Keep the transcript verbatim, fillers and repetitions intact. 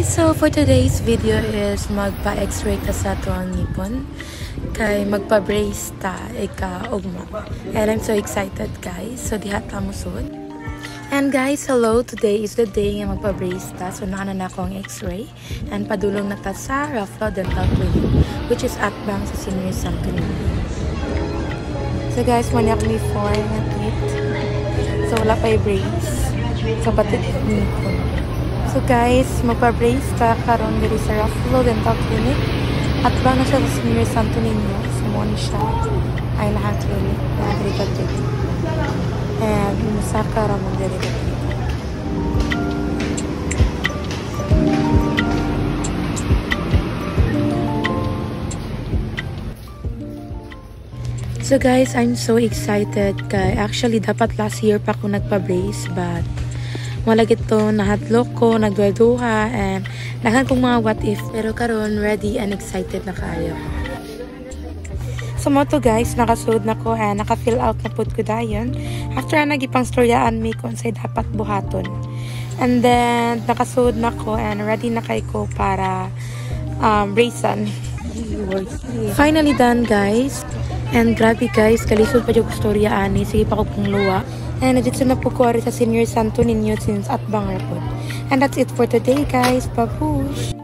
So for today's video is magpa-x-ray ka sa tuwang ngipon kay magpa-brace ta ika ugma. And I'm so excited guys. So diha ta mo sud. And guys, hello, today is the day nga magpa-brace ta. So naana na akong x-ray and padulong na ta sa Raflo Dental Clinic which is at bang sa Senior Santo Niño. So guys, mani ako before nga teeth. So wala pa i-brace. So pati ngipon. So guys, magpa-brace ta karon diri sa Raflo Dental Clinic. At ba na siya sa Senior Santo Niño. So mo ni siya ay lahat clinic na diri ka diri. And musaka ra mo diri ka diri. So guys, I'm so excited kay actually dapat last year pa ako nagpa-brace but wala gito, nahadlok ko, nagduha-duha, and lahat kong mga what if. Pero karon ready and excited na kayo. So mo to guys, nakasud na ko and naka-fill out na pud ko dayon. After na nagipang storyaan mi kung say dapat buhaton. And then nakasud na ko and ready na kay ko para um, bracean. Finally done guys. And grabe guys, kalisod pa yung storyaan ni. Sige pa ko pong luwa. And dito na po ko sa Senior Santo Niño since at Bangarpod. And that's it for today guys. Babush!